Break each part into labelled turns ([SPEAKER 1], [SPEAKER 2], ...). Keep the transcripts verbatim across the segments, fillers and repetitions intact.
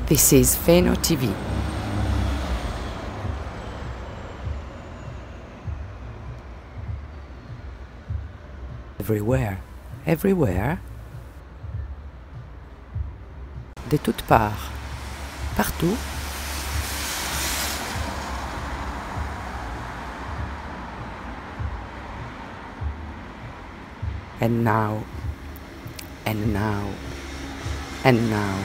[SPEAKER 1] This is Feno T V. Everywhere, everywhere. De toutes parts, partout. And now, and now, and now.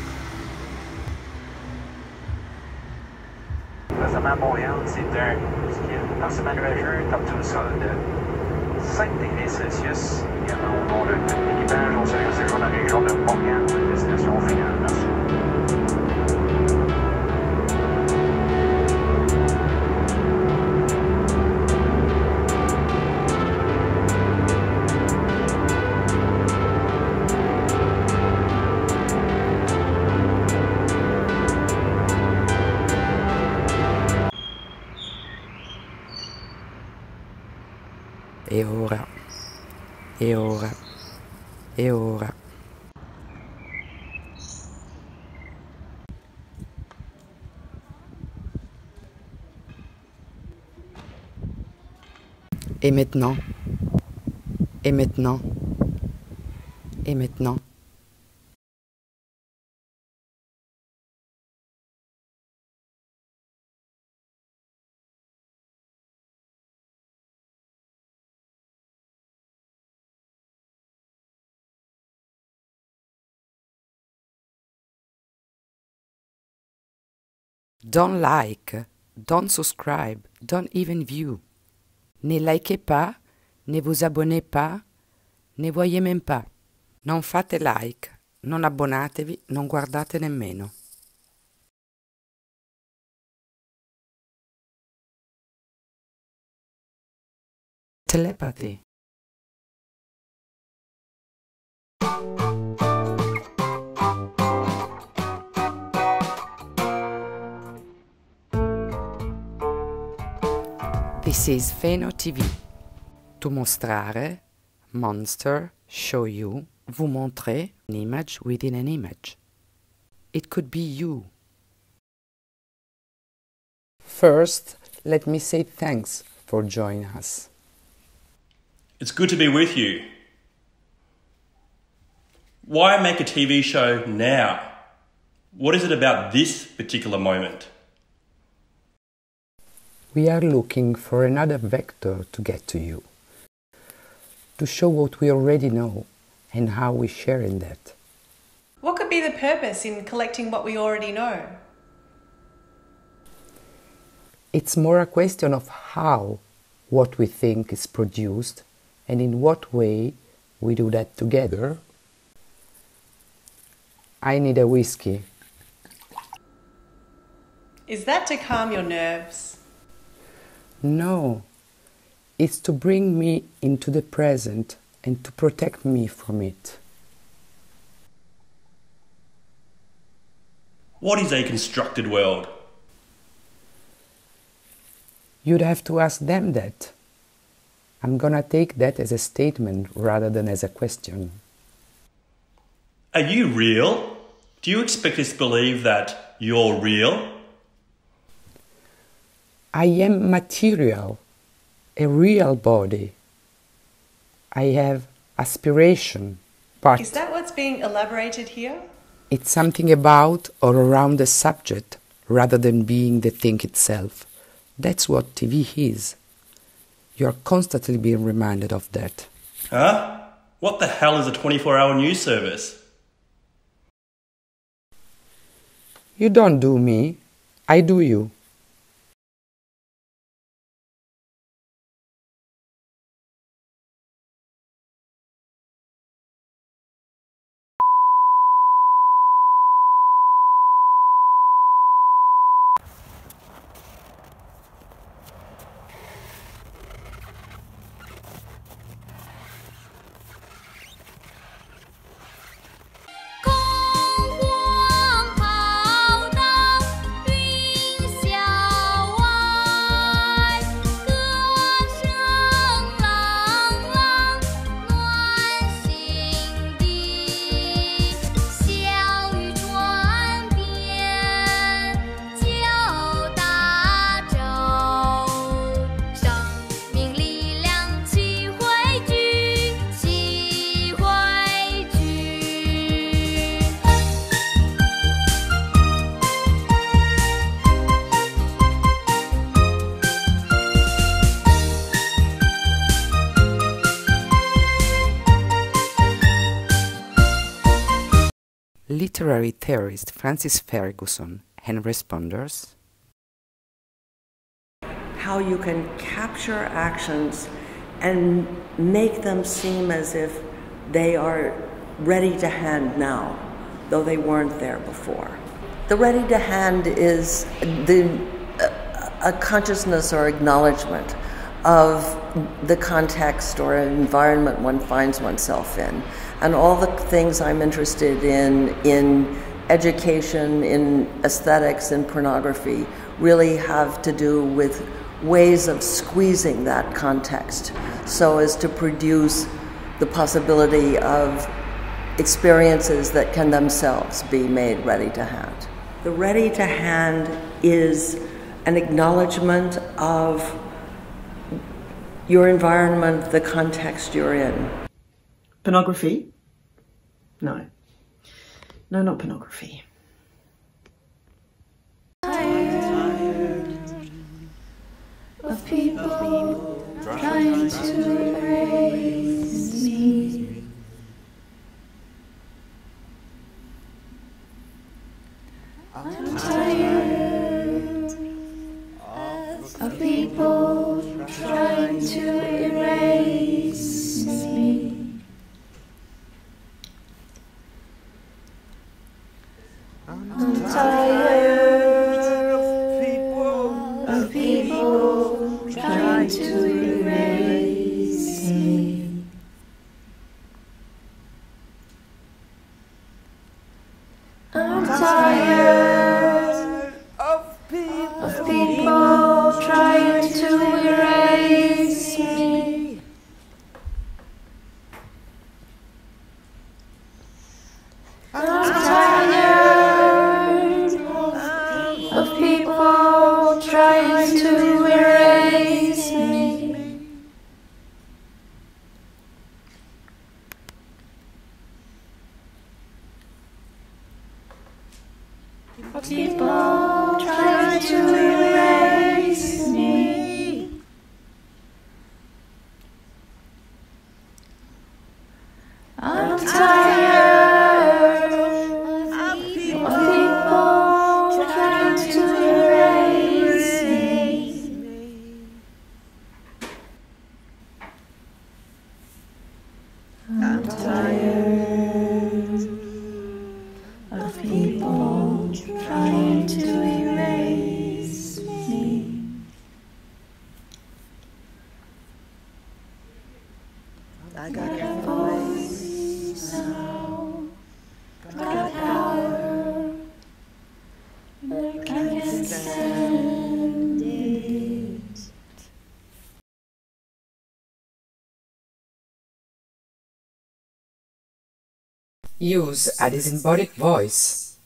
[SPEAKER 2] Présentement à Montréal, c'est un parsemé nuageux, température du sol de cinq degrés Celsius. Il y a au nom de tout l'équipage, on salue ces jours dans la région de Montréal, destination finale. Merci.
[SPEAKER 1] E ora, e ora, e ora. Et maintenant, et maintenant, et maintenant. Don't like, don't subscribe, don't even view. Ne likez pas, ne vous abonnez pas, ne voyez même pas. Non fate like, non abbonatevi, non guardate nemmeno. Telepathy. This is Feno T V. To mostrare, monster, show you, vous montrer an image within an image. It could be you. First, let me say thanks for joining us.
[SPEAKER 3] It's good to be with you. Why make a T V show now? What is it about this particular moment?
[SPEAKER 1] We are looking for another vector to get to you, to show what we already know and how we share in that.
[SPEAKER 4] What could be the purpose in collecting what we already know?
[SPEAKER 1] It's more a question of how what we think is produced and in what way we do that together. I need a whiskey.
[SPEAKER 4] Is that to calm your nerves?
[SPEAKER 1] No, it's to bring me into the present and to protect me from it.
[SPEAKER 3] What is a constructed world?
[SPEAKER 1] You'd have to ask them that. I'm gonna take that as a statement rather than as a question.
[SPEAKER 3] Are you real? Do you expect us to believe that you're real?
[SPEAKER 1] I am material, a real body. I have aspiration, but
[SPEAKER 4] Is that what's being elaborated here?
[SPEAKER 1] it's something about or around the subject rather than being the thing itself. That's what T V is. You're constantly being reminded of that.
[SPEAKER 3] Huh? What the hell is a twenty-four hour news service?
[SPEAKER 1] You don't do me, I do you.
[SPEAKER 5] Hãy subscribe cho kênh Ghiền Mì Gõ để không bỏ lỡ
[SPEAKER 1] literary theorist Francis Ferguson and responders.
[SPEAKER 5] How you can capture actions and make them seem as if they are ready to hand now, though they weren't there before. The ready to hand is the, a consciousness or acknowledgement of the context or environment one finds oneself in. And all the things I'm interested in, in education, in aesthetics, in pornography, really have to do with ways of squeezing that context so as to produce the possibility of experiences that can themselves be made ready to hand. The ready to hand is an acknowledgement of your environment, the context you're in.
[SPEAKER 6] Pornography? No. No, not pornography.
[SPEAKER 7] Tired of people trying to erase me. I'm tired of people trying to erase me. I'm tired of people trying to erase me. I'm tired of people trying to erase me. I'm tired of people trying to erase me. People trying to erase me. I'm tired of people trying to erase me. I'm tired of people trying to erase me. I got a voice now, got power, but can't stand it.
[SPEAKER 1] Use a disembodied voice.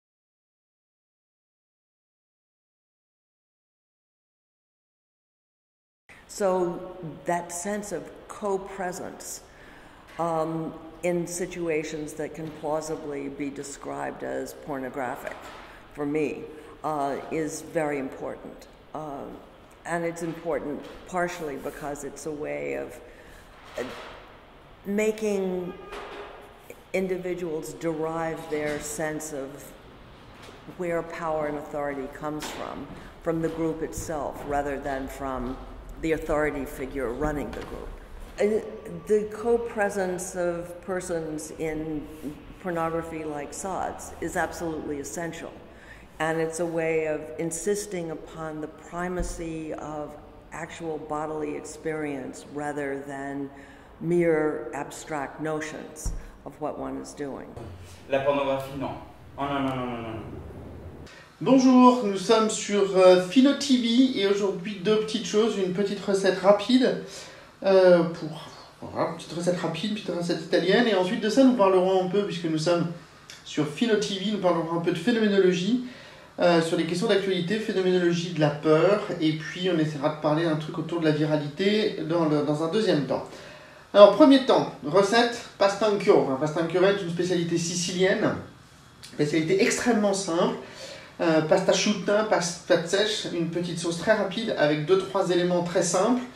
[SPEAKER 5] So that sense of co-presence um, in situations that can plausibly be described as pornographic, for me, uh, is very important. Uh, and it's important partially because it's a way of uh, making individuals derive their sense of where power and authority comes from, from the group itself, rather than from the authority figure running the group. Uh, the co-presence of persons in pornography like S O Ds is absolutely essential. And it's a way of insisting upon the primacy of actual bodily experience rather than mere abstract notions of what one is doing.
[SPEAKER 8] La pornographie, non. Oh non, non, non, non, non.
[SPEAKER 9] Bonjour, nous sommes sur euh, Philo T V et aujourd'hui deux petites choses, une petite recette rapide euh, pour voilà, une petite recette rapide, une petite recette italienne et ensuite de ça nous parlerons un peu, puisque nous sommes sur Philo T V, nous parlerons un peu de phénoménologie euh, sur les questions d'actualité, phénoménologie de la peur et puis on essaiera de parler d'un truc autour de la viralité dans, le, dans un deuxième temps. Alors premier temps, recette pasta anch'io. Enfin, pasta anch'io est une spécialité sicilienne, spécialité extrêmement simple. Euh, pasta asciutta, pasta sèche, une petite sauce très rapide avec deux trois éléments très simples.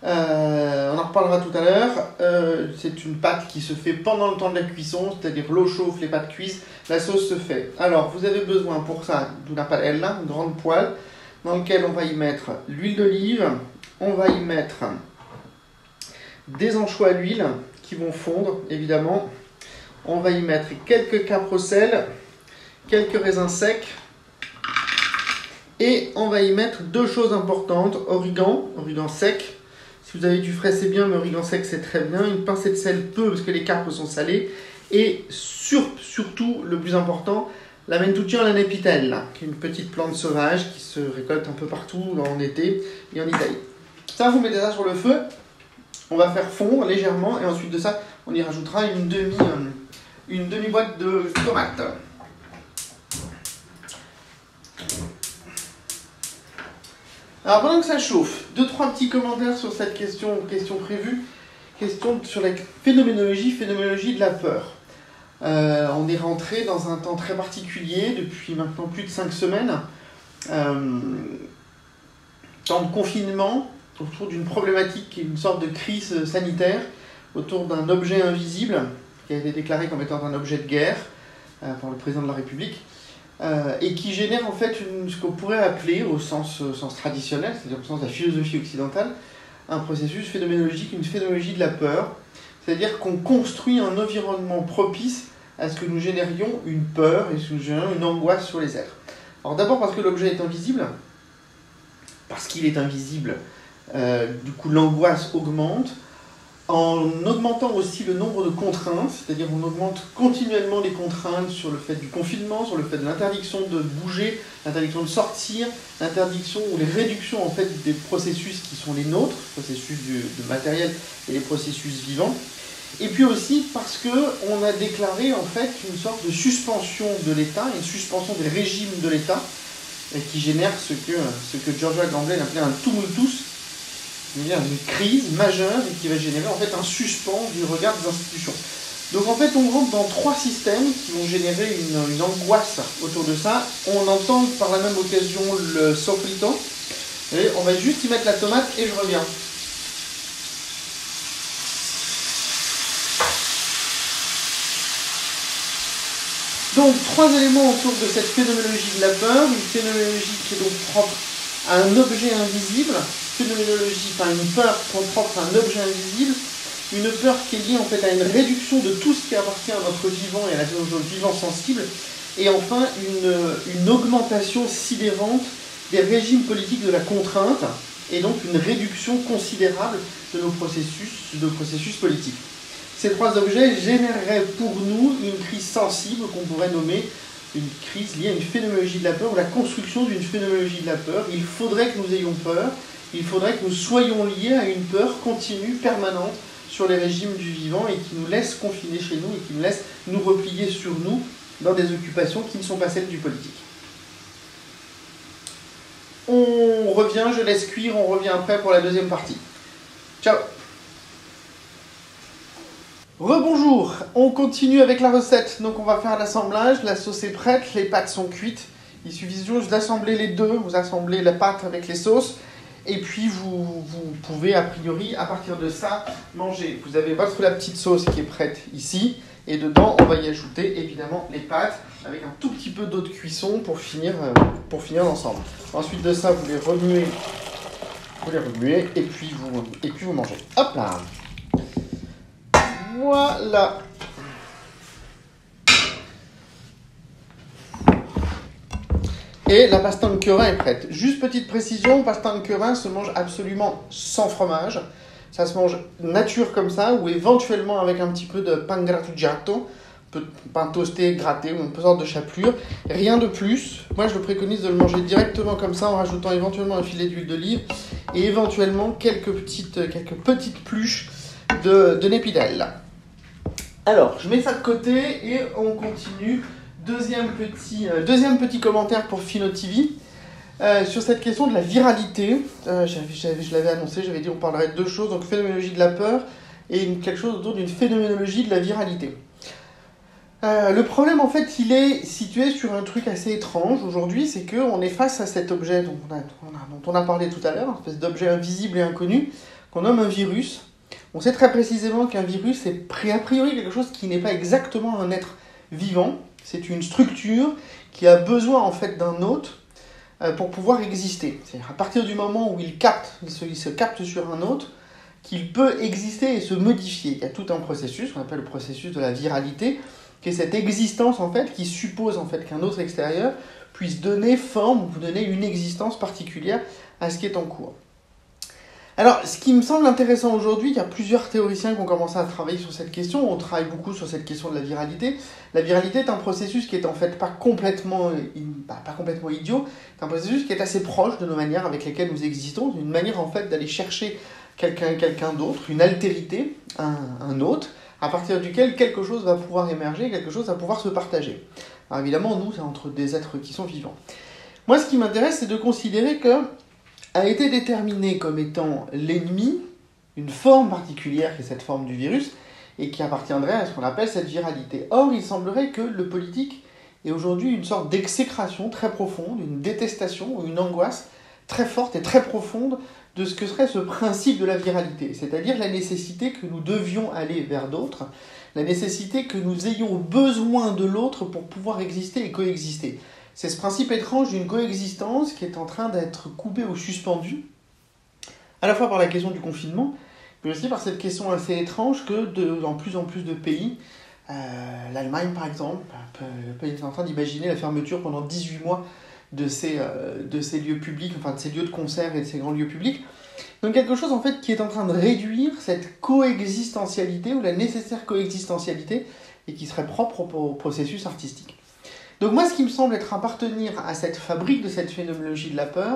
[SPEAKER 9] Euh, on en reparlera tout à l'heure. Euh, c'est une pâte qui se fait pendant le temps de la cuisson, c'est-à-dire l'eau chauffe, les pâtes cuisent, la sauce se fait. Alors, vous avez besoin pour ça d'une padella, une grande poêle, dans laquelle on va y mettre l'huile d'olive, on va y mettre des anchois à l'huile qui vont fondre, évidemment. On va y mettre quelques capres au sel, quelques raisins secs, et on va y mettre deux choses importantes, origan, origan sec. Si vous avez du frais, c'est bien, mais origan sec, c'est très bien. Une pincée de sel peu, parce que les capres sont salés. Et sur, surtout, le plus important, la mentuccia alla nepitella, qui est une petite plante sauvage qui se récolte un peu partout en été et en Italie. Ça, vous mettez ça sur le feu. On va faire fondre légèrement, et ensuite de ça, on y rajoutera une demi, une demi-boîte de tomates. Alors pendant que ça chauffe, deux trois petits commentaires sur cette question, question prévue, question sur la phénoménologie, phénoménologie de la peur. Euh, on est rentré dans un temps très particulier depuis maintenant plus de cinq semaines, euh, temps de confinement autour d'une problématique qui est une sorte de crise sanitaire autour d'un objet invisible qui a été déclaré comme étant un objet de guerre euh, par le président de la République. Euh, et qui génère en fait une, ce qu'on pourrait appeler, au sens, au sens traditionnel, c'est-à-dire au sens de la philosophie occidentale, un processus phénoménologique, une phénoménologie de la peur. C'est-à-dire qu'on construit un environnement propice à ce que nous générions une peur et que nous générions une angoisse sur les êtres. Alors d'abord parce que l'objet est invisible, parce qu'il est invisible, euh, du coup l'angoisse augmente, en augmentant aussi le nombre de contraintes, c'est-à-dire on augmente continuellement les contraintes sur le fait du confinement, sur le fait de l'interdiction de bouger, l'interdiction de sortir, l'interdiction ou les réductions en fait des processus qui sont les nôtres, processus du, de matériel et les processus vivants. Et puis aussi parce qu'on a déclaré en fait une sorte de suspension de l'État, une suspension des régimes de l'État, qui génère ce que, ce que Giorgia Gamblin appelait un tumultus, c'est-à-dire une crise majeure et qui va générer en fait un suspens du regard des institutions. Donc en fait on rentre dans trois systèmes qui vont générer une, une angoisse autour de ça. On entend par la même occasion le sofrito. Et on va juste y mettre la tomate et je reviens. Donc trois éléments autour de cette phénoménologie de la peur, une phénoménologie qui est donc propre à un objet invisible, phénoménologie, enfin une peur propre à un objet invisible, une peur qui est liée en fait à une réduction de tout ce qui appartient à notre vivant et à notre vivant sensible, et enfin une, une augmentation sidérante des régimes politiques de la contrainte, et donc une réduction considérable de nos processus, de nos processus politiques. Ces trois objets généreraient pour nous une crise sensible qu'on pourrait nommer une crise liée à une phénoménologie de la peur, ou la construction d'une phénoménologie de la peur. Il faudrait que nous ayons peur, il faudrait que nous soyons liés à une peur continue, permanente, sur les régimes du vivant, et qui nous laisse confiner chez nous, et qui nous laisse nous replier sur nous dans des occupations qui ne sont pas celles du politique. On revient, je laisse cuire, on revient après pour la deuxième partie. Ciao! Rebonjour, on continue avec la recette. Donc on va faire l'assemblage, la sauce est prête, les pâtes sont cuites. Il suffit juste d'assembler les deux, vous assemblez la pâte avec les sauces, et puis vous, vous pouvez a priori, à partir de ça, manger. Vous avez votre la petite sauce qui est prête ici, et dedans on va y ajouter évidemment les pâtes, avec un tout petit peu d'eau de cuisson pour finir, pour finir l'ensemble. Ensuite de ça, vous les remuez, vous les remuez, et puis vous, et puis vous mangez. Hop là! Voilà. Et la pasta anquera est prête. Juste petite précision, pasta anquera se mange absolument sans fromage. Ça se mange nature comme ça, ou éventuellement avec un petit peu de pan grattugiato, un peu de pain toasté, gratté, ou une sorte de chapelure. Rien de plus. Moi, je le préconise de le manger directement comme ça, en rajoutant éventuellement un filet d'huile d'olive, et éventuellement quelques petites, quelques petites pluches de, de nepidelle. Alors, je mets ça de côté et on continue. Deuxième petit, euh, deuxième petit commentaire pour Phino T V euh, sur cette question de la viralité. Euh, j'avais, j'avais, je l'avais annoncé, j'avais dit on parlerait de deux choses, donc phénoménologie de la peur et une, quelque chose autour d'une phénoménologie de la viralité. Euh, le problème, en fait, il est situé sur un truc assez étrange aujourd'hui, c'est qu'on est face à cet objet dont on a, on a, dont on a parlé tout à l'heure, une espèce d'objet invisible et inconnu, qu'on nomme un virus, on sait très précisément qu'un virus est a priori quelque chose qui n'est pas exactement un être vivant. C'est une structure qui a besoin en fait d'un hôte euh, pour pouvoir exister. C'est-à-dire à partir du moment où il capte, il se, il se capte sur un hôte, qu'il peut exister et se modifier. Il y a tout un processus qu'on appelle le processus de la viralité, qui est cette existence en fait qui suppose en fait qu'un autre extérieur puisse donner forme ou donner une existence particulière à ce qui est en cours. Alors, ce qui me semble intéressant aujourd'hui, il y a plusieurs théoriciens qui ont commencé à travailler sur cette question. On travaille beaucoup sur cette question de la viralité. La viralité est un processus qui est en fait pas complètement, bah, pas complètement idiot. C'est un processus qui est assez proche de nos manières avec lesquelles nous existons. C'est une manière en fait d'aller chercher quelqu'un, quelqu'un d'autre, une altérité, un, un hôte, à partir duquel quelque chose va pouvoir émerger, quelque chose va pouvoir se partager. Alors évidemment, nous, c'est entre des êtres qui sont vivants. Moi, ce qui m'intéresse, c'est de considérer que a été déterminé comme étant l'ennemi, une forme particulière qui est cette forme du virus, et qui appartiendrait à ce qu'on appelle cette viralité. Or, il semblerait que le politique est aujourd'hui une sorte d'exécration très profonde, une détestation ou une angoisse très forte et très profonde de ce que serait ce principe de la viralité, c'est-à-dire la nécessité que nous devions aller vers d'autres, la nécessité que nous ayons besoin de l'autre pour pouvoir exister et coexister. C'est ce principe étrange d'une coexistence qui est en train d'être coupée ou suspendue, à la fois par la question du confinement, mais aussi par cette question assez étrange que de, dans plus en plus de pays, euh, l'Allemagne par exemple, est en train d'imaginer la fermeture pendant dix-huit mois de ces, euh, de ces lieux publics, enfin de ces lieux de concert et de ces grands lieux publics. Donc quelque chose en fait qui est en train de réduire cette coexistentialité ou la nécessaire coexistentialité et qui serait propre au, au processus artistique. Donc moi, ce qui me semble être appartenir à cette fabrique de cette phénoménologie de la peur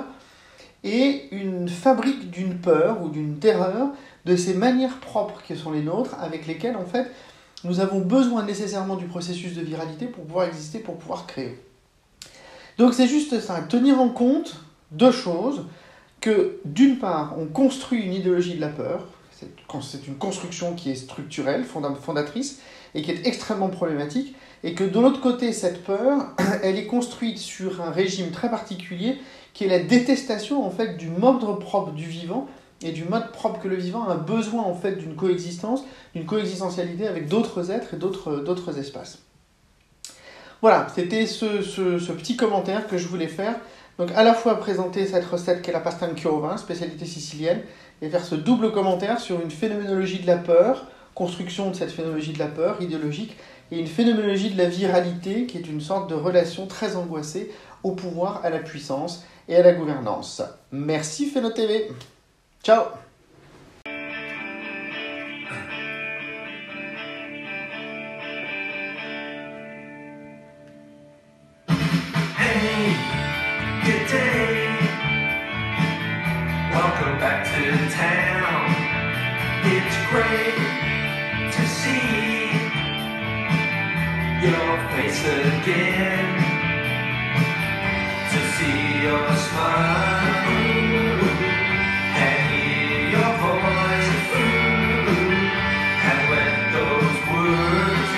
[SPEAKER 9] est une fabrique d'une peur ou d'une terreur de ces manières propres qui sont les nôtres, avec lesquelles, en fait, nous avons besoin nécessairement du processus de viralité pour pouvoir exister, pour pouvoir créer. Donc c'est juste ça, tenir en compte deux choses, que d'une part, on construit une idéologie de la peur, c'est une construction qui est structurelle, fondatrice, et qui est extrêmement problématique, et que de l'autre côté, cette peur, elle est construite sur un régime très particulier, qui est la détestation en fait du mode propre du vivant, et du mode propre que le vivant a besoin en fait d'une coexistence, d'une coexistentialité avec d'autres êtres et d'autres, d'autres espaces. Voilà, c'était ce, ce, ce petit commentaire que je voulais faire. Donc à la fois présenter cette recette qu'est la pasta chiova, spécialité sicilienne, et faire ce double commentaire sur une phénoménologie de la peur, construction de cette phénoménologie de la peur idéologique, et une phénoménologie de la viralité qui est une sorte de relation très angoissée au pouvoir, à la puissance et à la gouvernance. Merci Phéno T V. Ciao.
[SPEAKER 10] Hey, good day. Welcome back to town. It's great to see your face again, to see your smile and hear your voice, and let those words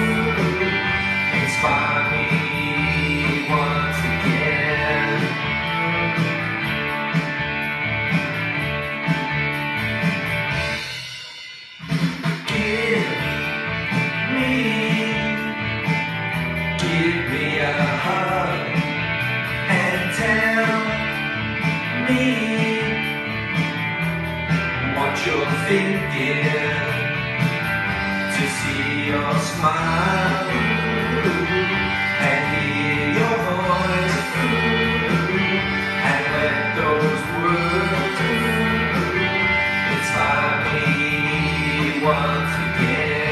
[SPEAKER 10] inspire me once again. Give me Give me a hug and tell me what you're thinking, to see your smile and hear your voice, and let those words inspire me once again.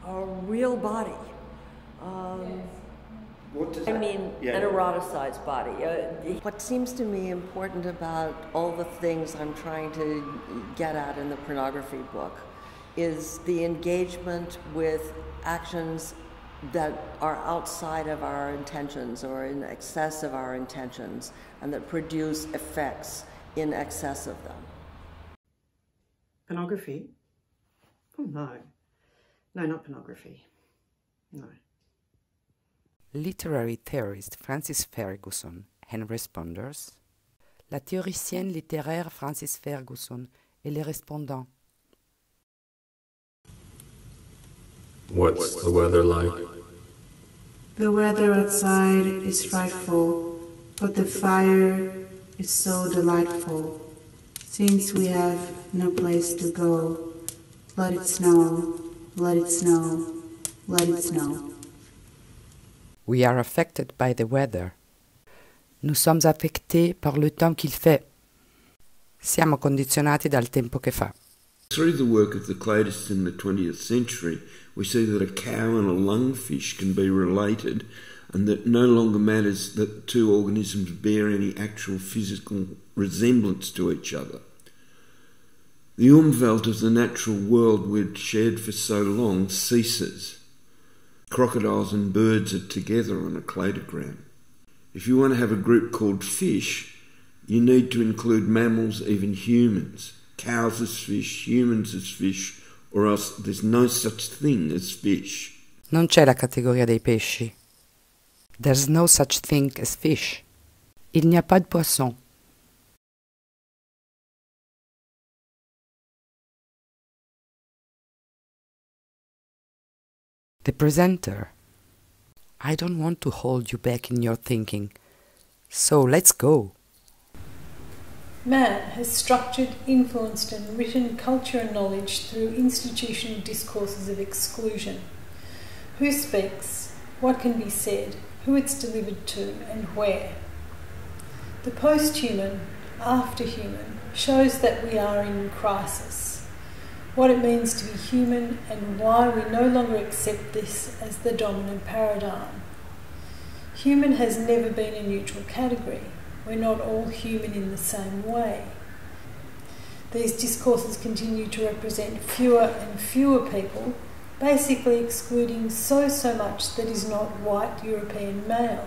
[SPEAKER 5] a real body. Um,
[SPEAKER 9] What does
[SPEAKER 5] I
[SPEAKER 9] that
[SPEAKER 5] mean,
[SPEAKER 9] yeah.
[SPEAKER 5] an eroticized body. Uh, what seems to me important about all the things I'm trying to get at in the pornography book is the engagement with actions that are outside of our intentions or in excess of our intentions and that produce effects in excess of them.
[SPEAKER 6] Pornography? Oh no. No, not pornography. No.
[SPEAKER 1] Literary theorist Frances Ferguson and responders. La théoricienne littéraire Frances Ferguson et les répondants.
[SPEAKER 11] What's the weather like?
[SPEAKER 7] The weather outside is frightful, but the fire is so delightful. Since we have no place to go, let it snow, let it snow, let it snow.
[SPEAKER 1] We are affected by the weather. Nous sommes affectés par le temps qu'il fait. Siamo condizionati dal tempo che fa.
[SPEAKER 12] Through the work of the cladists in the twentieth century, we see that a cow and a lungfish can be related and that no longer matters that two organisms bear any actual physical resemblance to each other. The umwelt of the natural world we'd shared for so long ceases. Crocodiles and birds are together on a cladogram. If you want to have a group called fish, you need to include mammals, even humans. Cows as fish, humans as fish, or else there's no such thing as fish.
[SPEAKER 1] Non c'è la categoria dei pesci. There's no such thing as fish. Il n'y a pas de poisson. The presenter. I don't want to hold you back in your thinking. So let's go.
[SPEAKER 13] Man has structured, influenced and written culture and knowledge through institutional discourses of exclusion. Who speaks, what can be said, who it's delivered to and where. The post-human, after-human, shows that we are in crisis, what it means to be human and why we no longer accept this as the dominant paradigm. Human has never been a neutral category. We're not all human in the same way. These discourses continue to represent fewer and fewer people, basically excluding so, so much that is not white European male.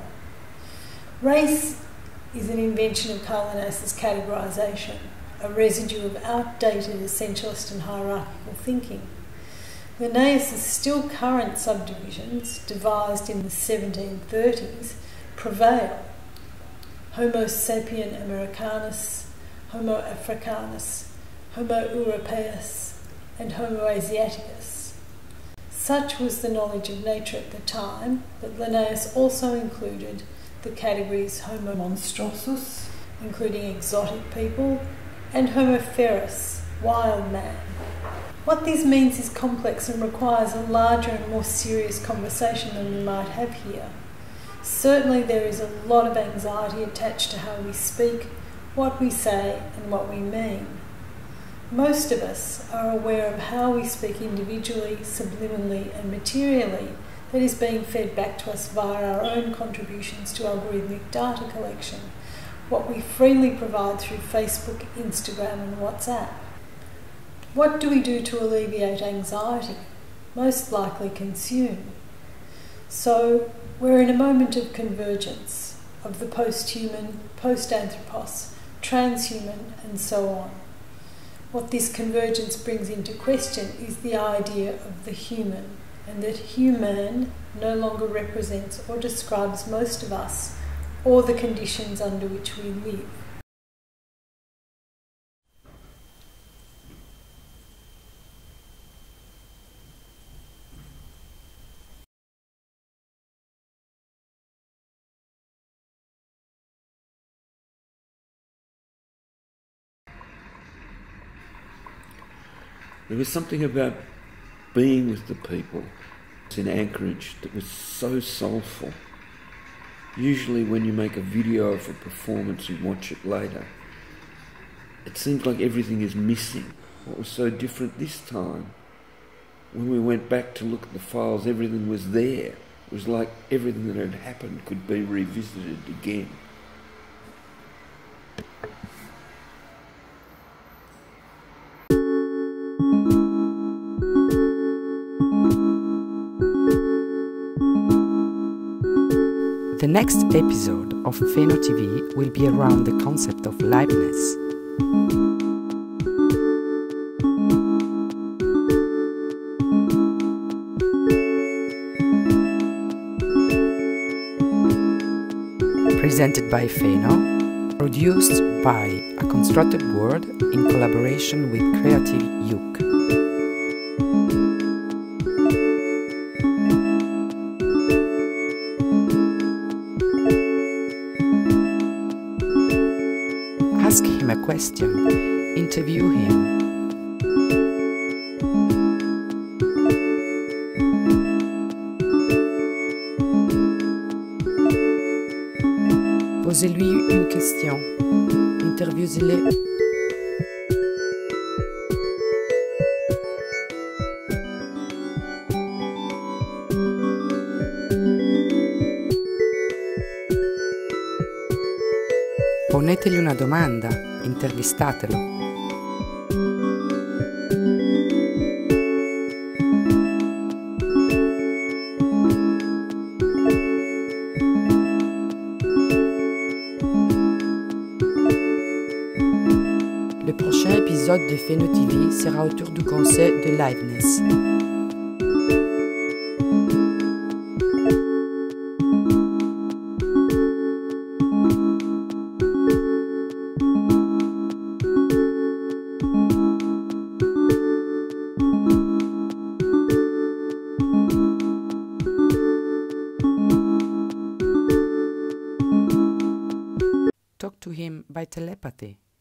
[SPEAKER 13] Race is an invention of Karl Linnaeus's categorisation, a residue of outdated essentialist and hierarchical thinking. Linnaeus's still current subdivisions, devised in the seventeen thirties, prevail. Homo sapien americanus, Homo africanus, Homo europaeus, and Homo asiaticus. Such was the knowledge of nature at the time that Linnaeus also included the categories Homo monstrosus, including exotic people, and Homo ferus, wild man. What this means is complex and requires a larger and more serious conversation than we might have here. Certainly there is a lot of anxiety attached to how we speak, what we say and what we mean. Most of us are aware of how we speak individually, subliminally and materially that is being fed back to us via our own contributions to algorithmic data collection, what we freely provide through Facebook, Instagram and WhatsApp. What do we do to alleviate anxiety? Most likely consume. So we're in a moment of convergence, of the post-human, post-anthropos, transhuman and so on. What this convergence brings into question is the idea of the human, and that human no longer represents or describes most of us or the conditions under which we live.
[SPEAKER 12] There was something about being with the people in Anchorage that was so soulful. Usually when you make a video of a performance and watch it later, it seems like everything is missing. What was so different this time when we went back to look at the files, everything was there. It was like everything that had happened could be revisited again.
[SPEAKER 1] The next episode of Pheno T V will be around the concept of liveness. Presented by Pheno, produced by A Constructed World in collaboration with Creative Yuk. Ask him a question, interview him. Posez-lui une question, interviewez-le. Ponetegli una domanda, intervistatelo. Le prochain épisode de Pheno T V sera autour du concept de liveness. Talk to him by telepathy.